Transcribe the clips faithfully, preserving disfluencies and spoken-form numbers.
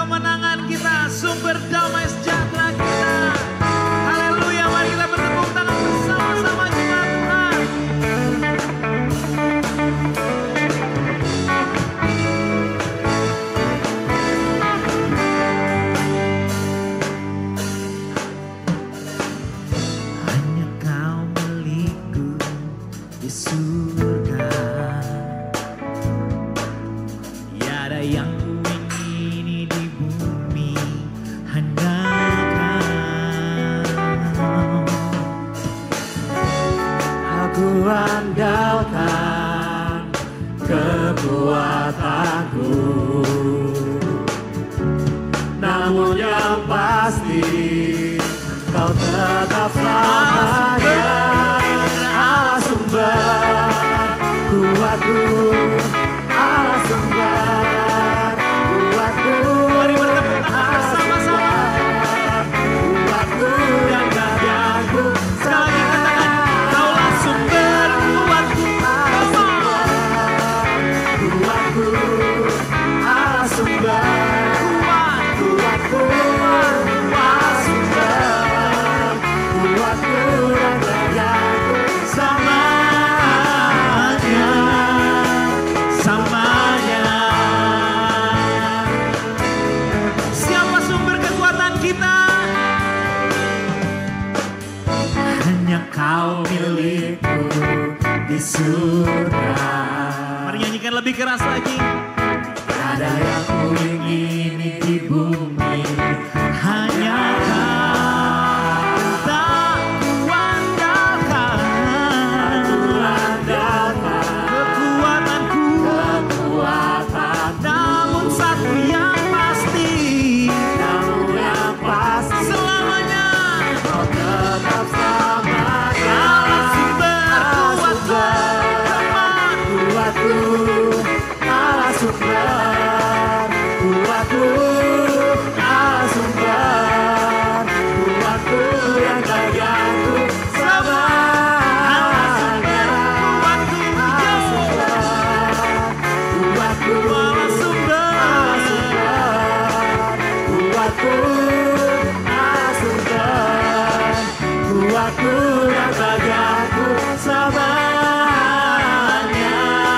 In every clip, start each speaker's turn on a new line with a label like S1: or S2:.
S1: kemenangan kita, sumber damai sejahtera kita. Haleluya, mari kita bertepuk tangan bersama-sama jemaat Tuhan. Hanya Kau milikku di surga, tiada yang kuingini di bumi, hanya Kau.
S2: Aku andalkan kekuatanku, namun yang pasti Kau tetap selamanya. Allah sumber kuatku, Allah sumber kuatku.
S1: Mari bertepuk tangan bersama-sama.
S2: Kuatku dan bagianku.
S1: Sekali lagi katakan, Kaulah sumber kuatku.
S2: Kuatku, Allah sumber kuatku, Allah sumber kuatku dan bagianku.
S1: Samanya, samanya. Siapa sumber kekuatan kita? Hanya Kau milikku di surga. Mari nyanyikan lebih keras lagi.
S2: Ada yang kuingini di bumi,
S1: Hanya Kau tak kuandalkan.
S2: andalkan
S1: Kekuatanku,
S2: kekuatan,
S1: namun satu yang pasti,
S2: namun yang pasti
S1: selamanya
S2: Kau tetap selamanya.
S1: Allah sumber kuatku.
S2: Kuatku, Allah sumber kuatku, Allah sumber kuatku dan bagianku selamanya. Allah sumber kuatku,
S1: Allah sumber.
S2: Allah sumber kuatku, Allah sumber kuatku dan bagianku selamanya,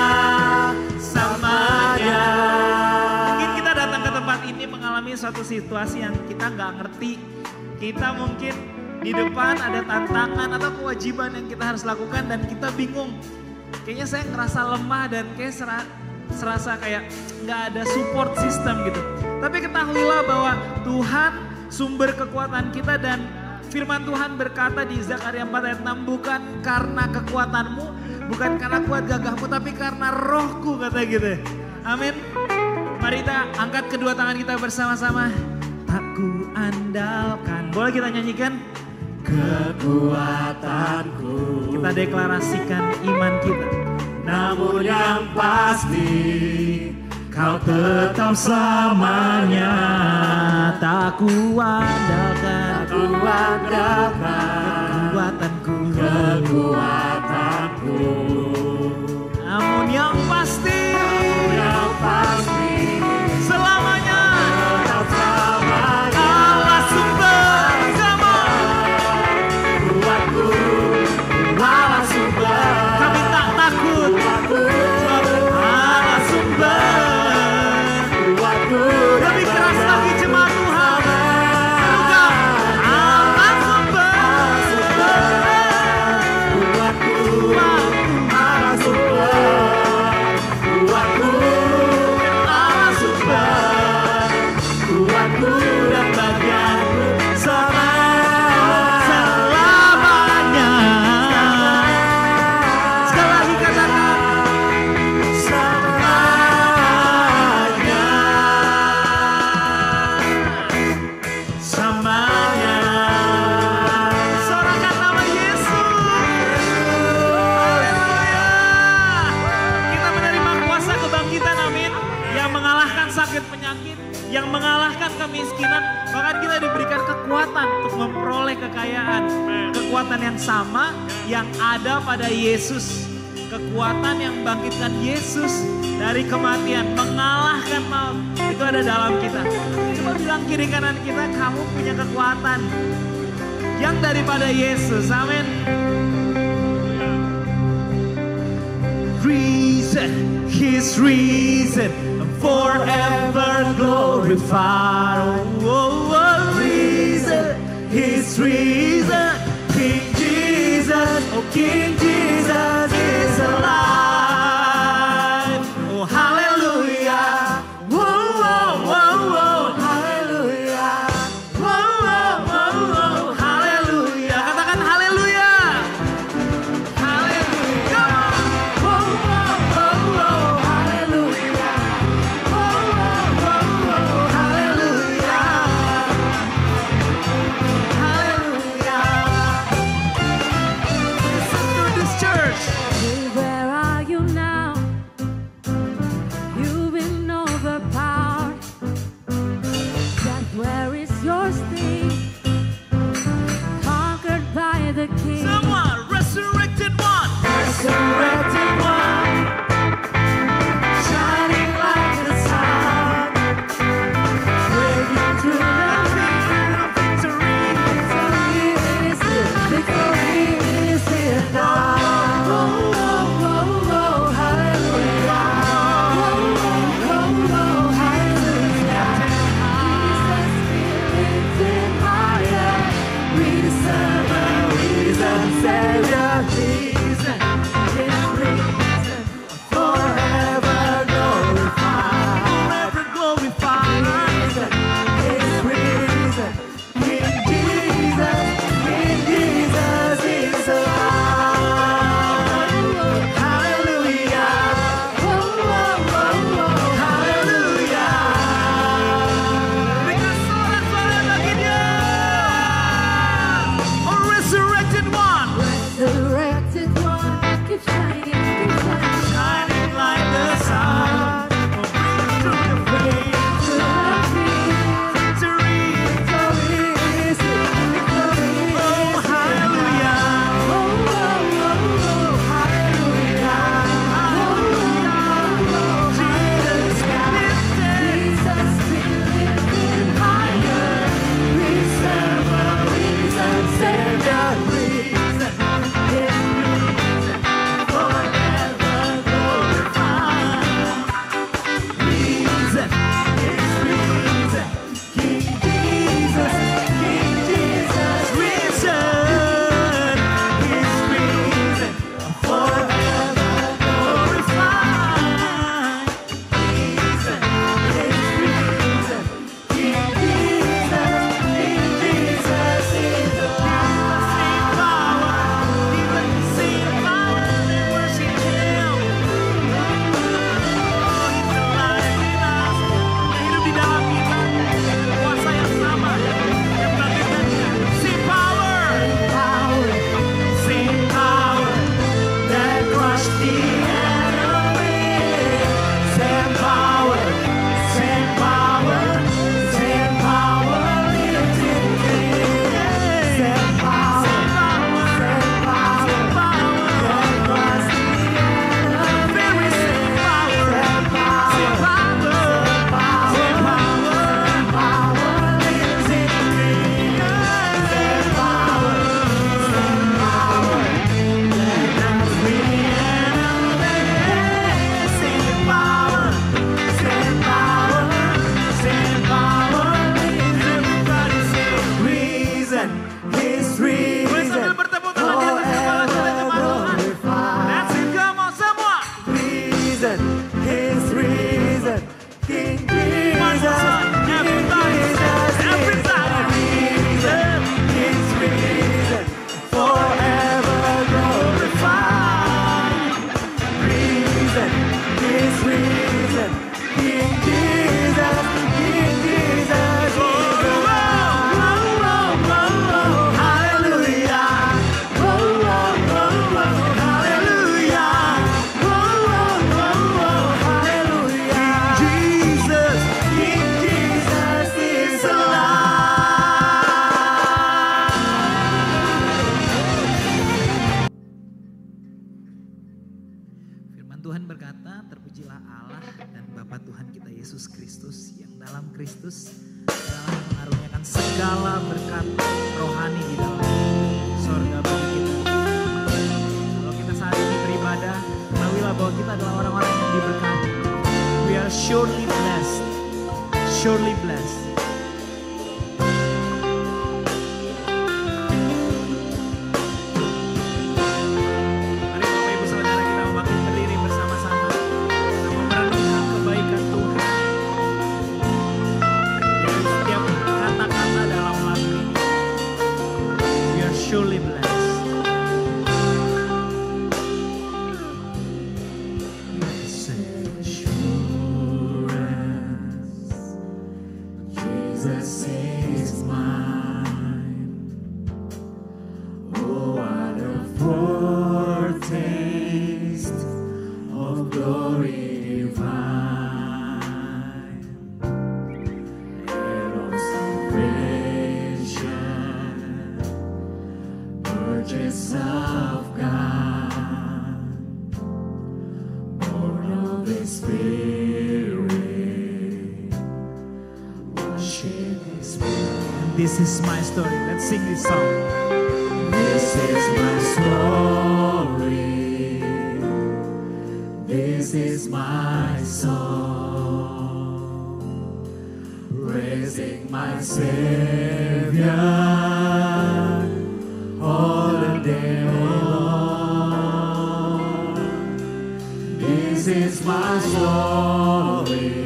S2: selamanya.
S1: Mungkin kita datang ke tempat ini mengalami suatu situasi yang kita nggak ngerti. Kita mungkin di depan ada tantangan atau kewajiban yang kita harus lakukan dan kita bingung. Kayaknya saya ngerasa lemah dan kayak sera- serasa kayak nggak ada support system gitu. Tapi ketahuilah bahwa Tuhan sumber kekuatan kita, dan firman Tuhan berkata di Zakaria empat ayat enam, bukan karena kekuatanmu, bukan karena kuat gagahmu, tapi karena rohku, kata gitu. Amin. Mari kita angkat kedua tangan kita bersama-sama. Tak ku andalkan. Boleh kita nyanyikan?
S2: Kekuatanku,
S1: Kita deklarasikan iman kita.
S2: namun yang pasti Kau tetap selamanya.
S1: Tak ku andalkan
S2: Aku andalkan
S1: kekuatanku,
S2: kekuatanku,
S1: namun yang pasti
S2: yang pasti
S1: selamanya
S2: tetap selamanya.
S1: Allah sumber. Come on.
S2: Kuatku, Allah sumber
S1: Kami tak takut.
S2: kuatku,
S1: Allah sumber.
S2: kuatku
S1: Lebih keras lagi jemaat Tuhan. Juga Allah sumber.
S2: kuatku, Allah sumber kuatku, Allah sumber kuatku dan bagianku selamanya.
S1: Sekali lagi katakan.
S2: Selamanya, selamanya.
S1: Sorakan nama Yesus. Haleluya. Kita menerima kuasa kebangkitan, amin. Yang mengalahkan sakit penyakit, yang mengalahkan kemiskinan. Bahkan kita diberikan kekuatan untuk memperoleh kekayaan. Kekuatan yang sama yang ada pada Yesus. kekuatan yang bangkitkan Yesus dari kematian, mengalahkan maut, itu ada dalam kita. Coba bilang kiri kanan kita, kamu punya kekuatan yang daripada Yesus, amin. Reason, His reason, forever glorified. Oh, oh, reason, His reason, King Jesus, oh King Jesus is alive. Oh hallelujah, whoa, whoa, whoa, whoa, hallelujah, whoa, whoa, whoa, whoa, hallelujah. Katakan hallelujah, hallelujah, whoa, whoa, whoa, whoa, hallelujah, whoa, whoa, whoa, whoa, hallelujah, hallelujah. Listen to this church.
S3: Where are you now? You've been overpowered. Death, where is your sting? Conquered by the King.
S1: Someone, resurrected one.
S2: Resurrected one, shining like the sun, breaking through the
S1: Victory.
S2: victory is here, victory is here now. Oh, oh, oh, oh, hallelujah. Oh, oh, oh, oh, hallelujah. Jesus be lifted higher. We serve a risen Savior. Reason, His reason, forever glorified.
S1: Forever glorified.
S2: Reason, His reason, King Jesus, King Jesus is alive. Hallelujah. Oh, oh, oh, oh, hallelujah.
S1: Berikan sorak-sorai bagi Dia. Oh, resurrected one.
S2: Resurrected one,
S3: Keep shining, keep shining.
S1: Shining like the sun. Oh, bring to the flame.
S2: to the
S1: Victory.
S2: victory is here, victory
S1: Oh,
S2: is here.
S1: hallelujah.
S2: Oh, oh, oh, oh, hallelujah. Oh, oh, oh,
S1: Jesus
S2: hallelujah.
S1: lifted.
S2: Jesus be lifted higher. We serve a risen Savior. Reason, His reason, forever glorified. Reason, His reason, King Jesus, King Jesus,
S1: Risen.
S2: His reason, forever glorified. Reason, His reason, King Jesus, King Jesus is alive.
S1: Power. Even same power that worship Him. Oh, He's alive in us. Hidup di dalam kita. Kuasa yang sama yang membangkitkan Dia. Same power.
S2: Power, same power that crushed the enemy. Same power, same power, same power lifted me. Same power, same power that crushed the enemy.
S1: Very same power.
S2: Same power,
S1: Same power.
S2: same power lifted me. Same power, same power that crushed the enemy. Same power, same power, same power lifted me.
S1: Everybody say.
S2: Reason, His
S1: Boleh
S2: reason,
S1: sambil bertepuk tangan di atas kepala kita jemaat Tuhan.
S2: glorified.
S1: That's it, come on semua.
S2: Reason, His reason, King Jesus, King
S1: Everybody,
S2: Jesus,
S1: everybody.
S2: reason, His reason, forever glorified. Reason, His reason, King Jesus, King Jesus is alive. Oh, oh, oh, hallelujah. Oh, oh, oh, oh, hallelujah. Oh, oh, oh, oh, hallelujah.
S1: Jesus.
S2: King Jesus is alive.
S1: Yesus Kristus, yang dalam Kristus adalah yang mengaruniakan segala berkat rohani di dalam sorga bagi kita. Kalau kita saat ini beribadah, ketahuilah bahwa kita adalah orang-orang yang diberkati. We are surely blessed, surely blessed. Surely blessed.
S2: Jesus is mine. Oh, what a foretaste of glory divine, head of salvation, purchase of God, born of the Spirit, worship His will.
S1: This is my story. Let's sing this song.
S2: This is my story. This is my song, praising my Savior all the day long. This is my story.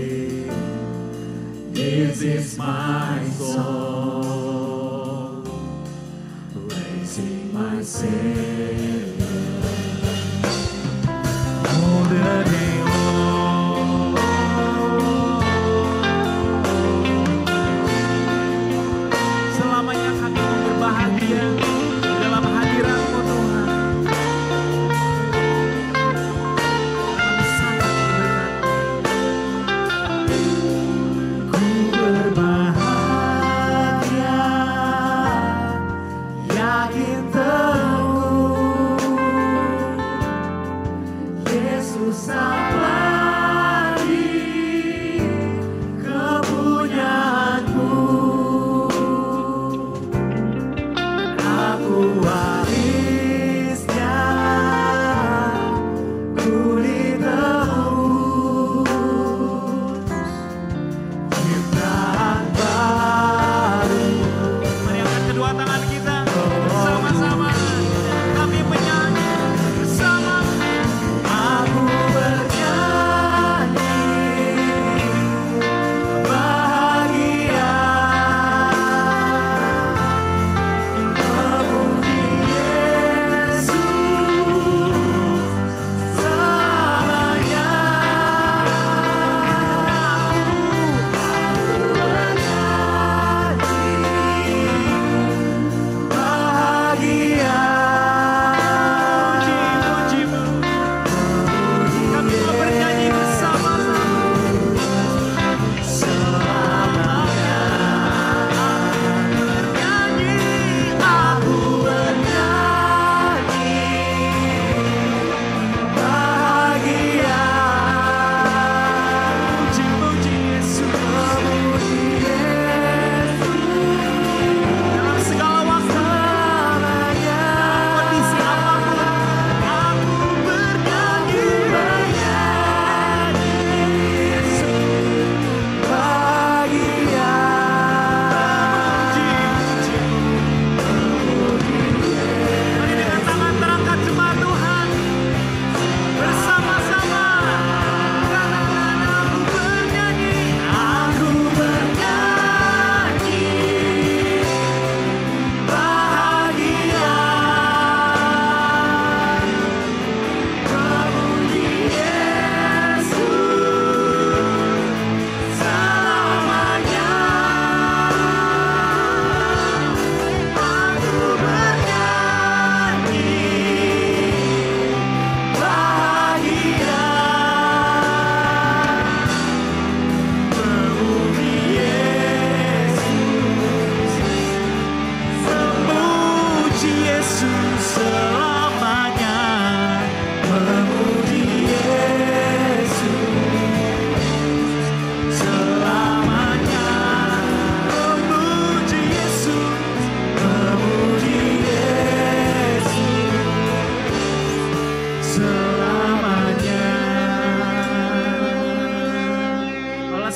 S2: This is my song, praising my Savior all the day long.
S1: Selamanya kami mau berbahagia di dalam hadirat-Mu Tuhan. Kami sangat diberkati.
S2: Ku berbahagia, yakin teguh, Yesus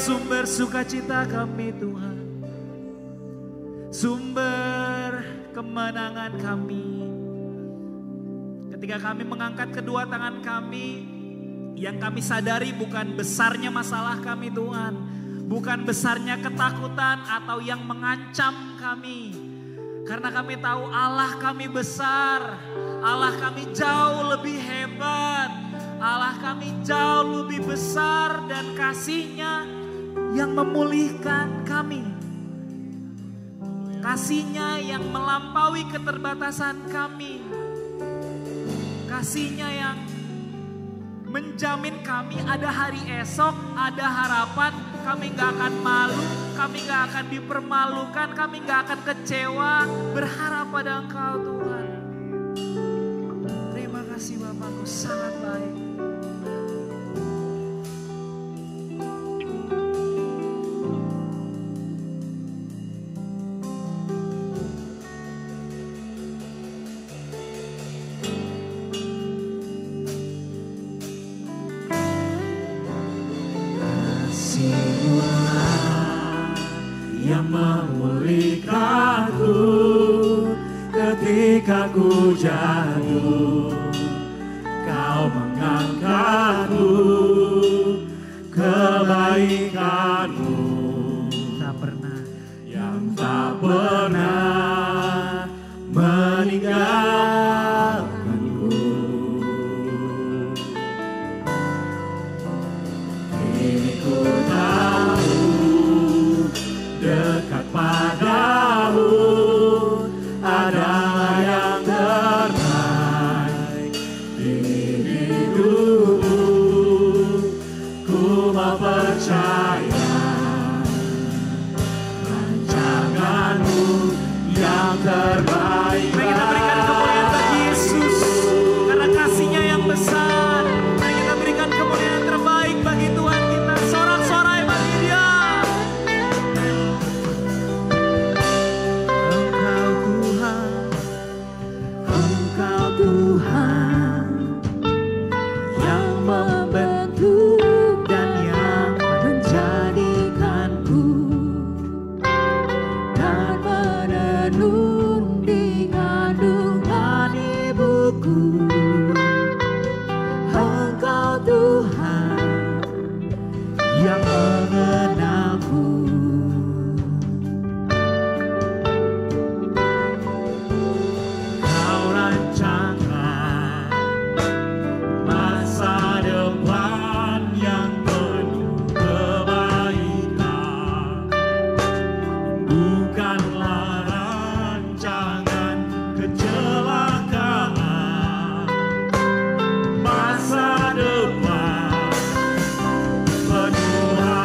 S1: sumber sukacita kami Tuhan. Sumber kemenangan kami. Ketika kami mengangkat kedua tangan kami, yang kami sadari bukan besarnya masalah kami Tuhan. Bukan besarnya ketakutan atau yang mengancam kami. Karena kami tahu Allah kami besar. Allah kami jauh lebih hebat. Allah kami jauh lebih besar dan kasih-Nya yang memulihkan kami. Kasih-Nya yang melampaui keterbatasan kami. Kasih-Nya yang menjamin kami ada hari esok, ada harapan. Kami gak akan malu, kami gak akan dipermalukan, kami gak akan kecewa. Berharap pada Engkau Tuhan. Terima kasih Bapakku, sangat baik.
S2: Yang memulihkanku ketika ku jatuh, Kau mengangkatku, kebaikan-Mu
S1: Tak pernah,
S2: yang tak pernah meninggalkanku. Kini ku tahu dekat padamu adalah yang terbaik di hidupku. Ku mau percaya rancangan-Mu yang terbaik.
S1: mari kita berikan kemuliaan bagi Yesus. Karena kasih-Nya yang besar. Mari kita berikan kemuliaan yang terbaik bagi Tuhan kita. Sorak-sorai bagi Dia. Engkau Tuhan, Engkau Tuhan yang membentuk dan yang menjadikanku dan menenun di kandungan ibuku. Engkau Tuhan yang mengenalku. Kau rancangkan masa depan yang penuh kebaikan. Bukanlah rancangan kecelakaan. Masa depan penuh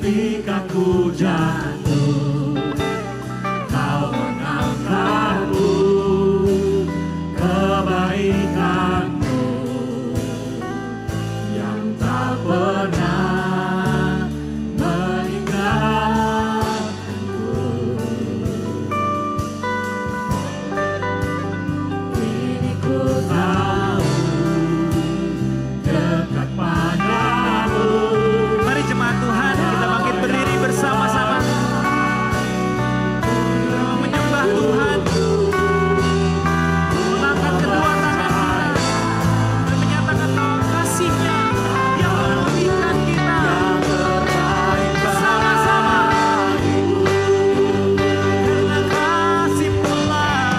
S2: ketika ku jatuh, kau mengangkatku, kebaikanmu yang tak pernah meninggalkanku. Kini ku tahu dekat padamu.
S1: Mari jemaat Tuhan, kita bangkit berdiri bersama-sama. Menyembah Tuhan. Mengangkat kedua tangan kita. Dan menyatakan bahwa kasih-Nya yang memulihkan kita. Bersama-sama. Karena kasih-Mu lah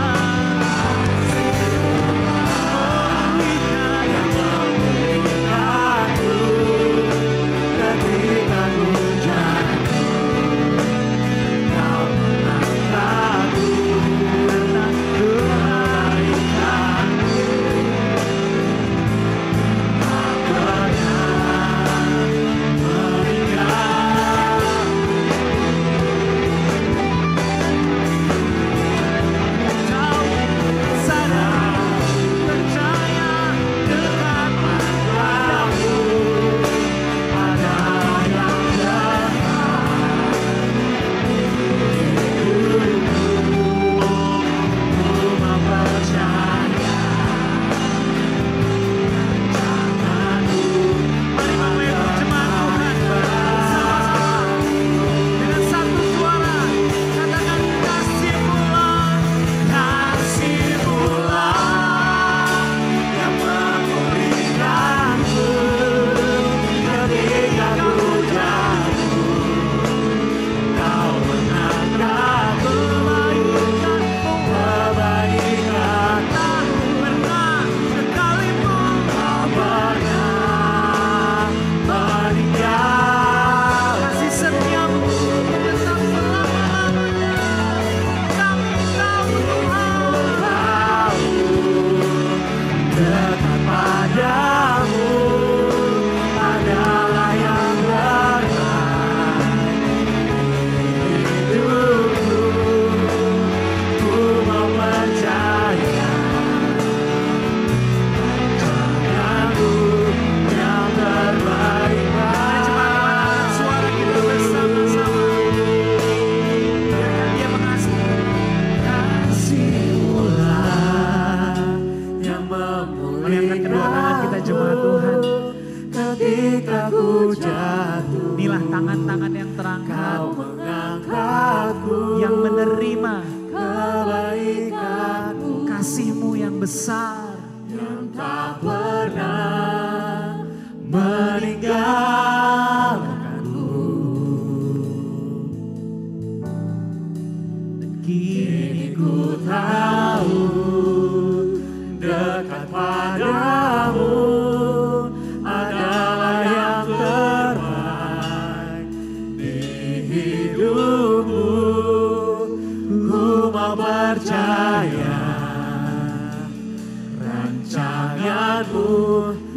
S2: Ketika ku jatuh, kau mengangkatku, karena kebaikanmu tak pernah meninggalkanku.
S1: Kau sadar, percaya dekat padamu.
S2: Ada yang dekat hidupku, ku mempercaya janganku.
S1: Mari memeluk jemaat Tuhan bersama-sama dengan satu suara katakan kasih-Mu lah,
S2: Kasih-Mu lah yang memulihkanku ketika ku jatuh, kau mengangkatku, kebaikan
S1: tak pernah sekalipun
S2: tak pernah meninggal.
S1: kasih setiamu tetap selama-lamanya. Kami tahu Tuhan,
S2: Dekat padamu adalah yang terbaik hidupku, ku mempercaya janganku yang terbaik.
S1: mari jemaat Tuhan angkat suara kita bersama-sama. Biarkan Dia mengasihi.
S2: Kasih-Mu lah yang
S1: Mari angkat kedua tangan kita jemaat Tuhan.
S2: ketika ku jatuh,
S1: Inilah tangan-tangan yang terangkat
S2: kau mengangkatku,
S1: yang menerima
S2: kebaikanmu
S1: kasih-Mu yang besar.
S2: yang tak pernah meninggalkanku. Kini ku tahu dekat padamu adalah yang terbaik di hidupku, ku mempercaya rancangan-Mu